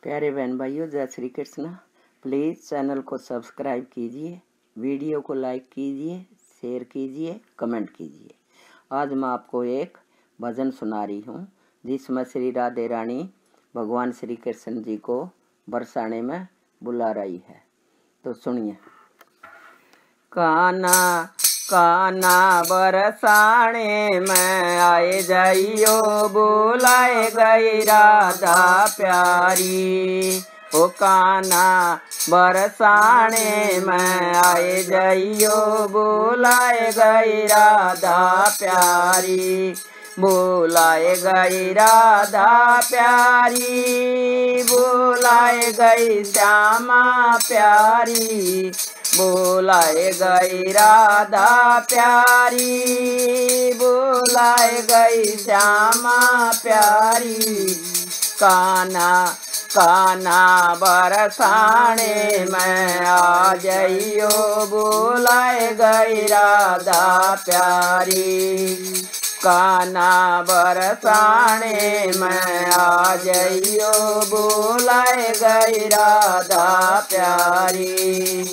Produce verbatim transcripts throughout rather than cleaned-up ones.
प्यारे बहन भाइयों, जय श्री कृष्ण। प्लीज़ चैनल को सब्सक्राइब कीजिए, वीडियो को लाइक कीजिए, शेयर कीजिए, कमेंट कीजिए। आज मैं आपको एक भजन सुना रही हूँ जिसमें श्री राधे रानी भगवान श्री कृष्ण जी को बरसाने में बुला रही है। तो सुनिए। काना काना बरसाने में आए जाइयो, बुलाए गई राधा प्यारी। ओ काना बरसाने में आए जाइयो, बुलाए गई राधा प्यारी। बुलाए गई राधा प्यारी, बुलाए गई श्यामा प्यारी। बुलाए गई राधा प्यारी, बुलाए गई श्यामा प्यारी। काना काना बरसाने में आ जाइयो, बुलाए गई राधा प्यारी। काना बरसाने में आ जाइयो, बुलाए गई राधा प्यारी।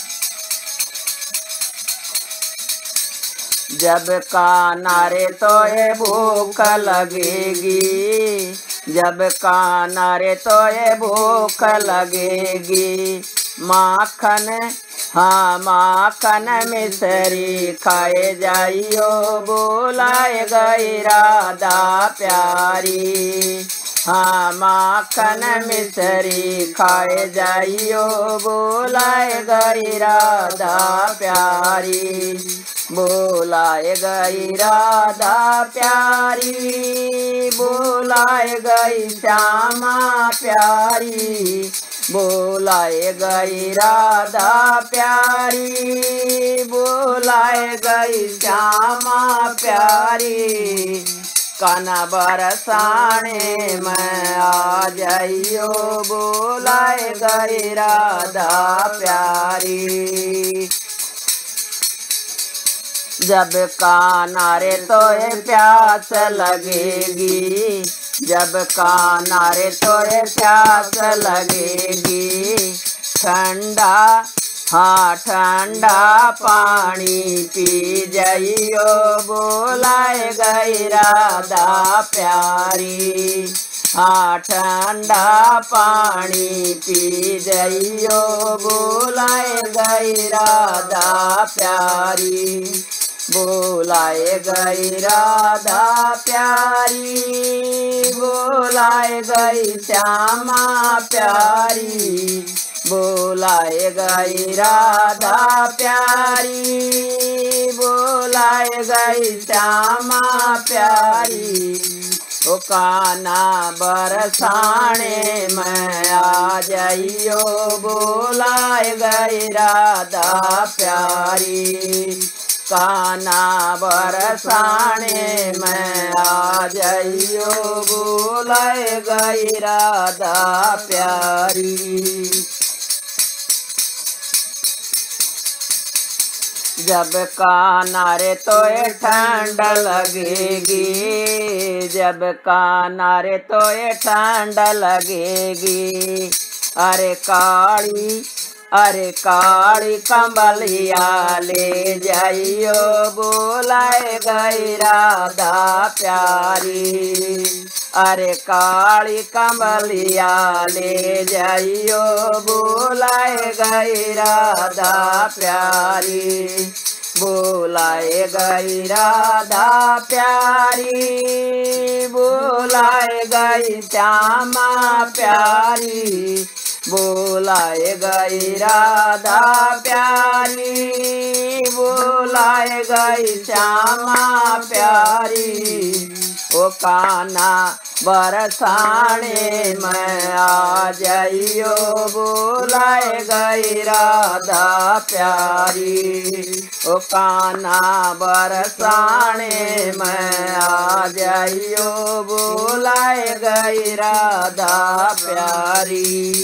जब काना रे तो ये भूख लगेगी, जब काना रे तो ये भूख लगेगी। माखन हाँ माखन मिश्री खाए जाइयो, बुलाए गई राधा प्यारी। हाँ माखन मिश्री खाए जाइयो, बुलाए गई राधा प्यारी। बुलाए गई राधा प्यारी, बुलाए गई श्यामा प्यारी। बुलाए गई राधा प्यारी, बुलाए गई श्यामा प्यारी। काना बरसाने में आ जाइयो, बुलाए गई राधा प्यारी। जब काना रे तो ये प्यास लगेगी, जब काना रे तो ये प्यास लगेगी। ठंडा हाँ ठंडा पानी पी जाइयो, बुलाए गई राधा प्यारी। हाँ ठंडा पानी पी जाइयो, बुलाए गई राधा प्यारी। बुलाए गई राधा प्यारी, बुलाए गई श्यामा प्यारी। बुलाए गई राधा प्यारी, बुलाए गई श्यामा प्यारी। ओ काना बरसाने में आ जाइयो, बुलाए गई राधा प्यारी। काना बरसाने में आ जाइयो, बुलाए गई राधा प्यारी। जब काना रे तो ये ठंड लगेगी, जब काना रे तो ये ठंड लगेगी। अरे काली अरे काली कंबलिया ले जाइयो, बुलाए गई राधा प्यारी। अरे काली कंबलिया ले जाइयो, बुलाए गई राधा प्यारी। बुलाए गई राधा प्यारी, बुलाए गई श्यामा प्यारी। बुलाए गई राधा प्यारी, बुलाए गई श्यामा प्यारी। ओ काना बरसाने में आ जाइयो, बुलाए गई राधा प्यारी। ओ काना बरसाने में आ जाइयो, बुलाए गई राधा प्यारी।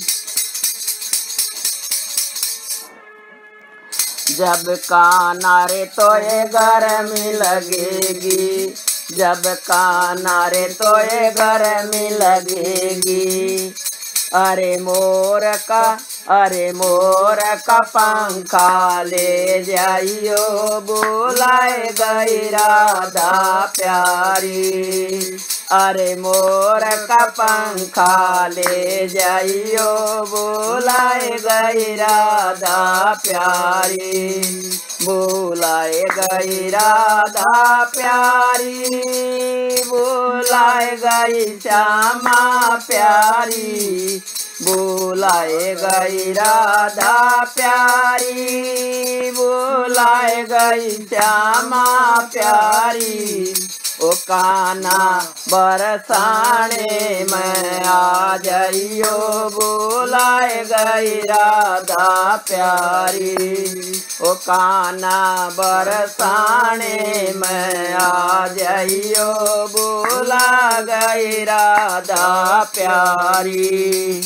जब काना रे तो ये गर्मी लगेगी, जब काना रे तो ये गर्मी लगेगी। अरे मोर का अरे मोर का पंखा ले जाइयो बुलाए गई राधा प्यारी। अरे मोर का पंखा ले जाइयो बुलाए गई राधा प्यारी। बुलाए गई राधा प्यारी, बुलाए गई श्यामा प्यारी। बुलाए गई राधा प्यारी, बुलाए गई श्यामा प्यारी। ओ कान्हा बरसाने में आ जाइयो बुलाए गई राधा प्यारी। ओ कान्हा बरसाने में आ जाइयो बुला गई राधा प्यारी।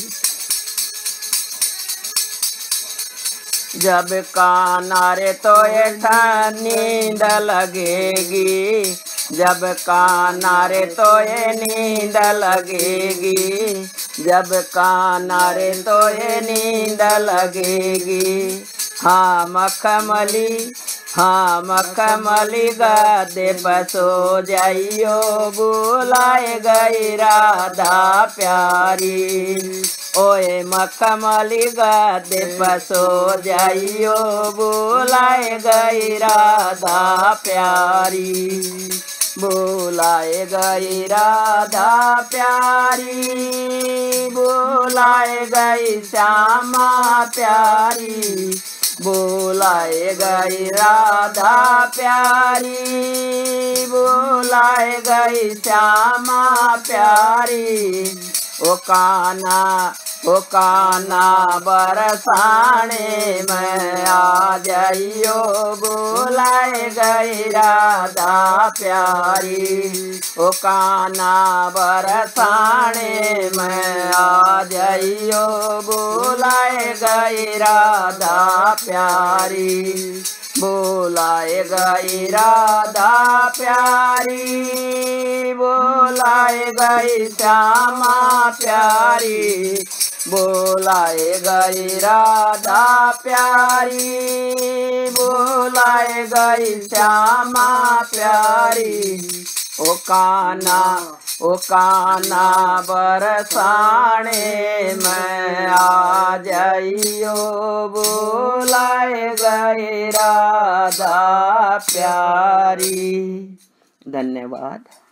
जब कान्हा रे तो एक नींद लगेगी, जब कान्हा रे तो ये नींद लगेगी, जब कान्हा रे तो ये नींद लगेगी। हाँ मखमली हाँ मखमली गद्दे पर सो जाइयो बुलाए गई राधा प्यारी। ओए मखमली गद्दे पर सो जाइयो बुलाए गई राधा प्यारी। बुलाए गई राधा प्यारी, बुलाए गई श्यामा प्यारी। बुलाए गई राधा प्यारी, बुलाए गई श्यामा प्यारी। ओ कान्हा ओ कान्हा बरसाने में आ जाइयो बुलाए गई राधा प्यारी। ओ कान्हा बरसाने में आ जाइयो बुलाए गई राधा प्यारी। बुलाए गई राधा प्यारी, बुलाए गई श्यामा प्यारी। बुलाए गई राधा प्यारी, बुलाए गई श्यामा प्यारी। ओ कान्हा ओ कान्हा बरसाने में आ जाइयो बुलाए गई राधा प्यारी। धन्यवाद।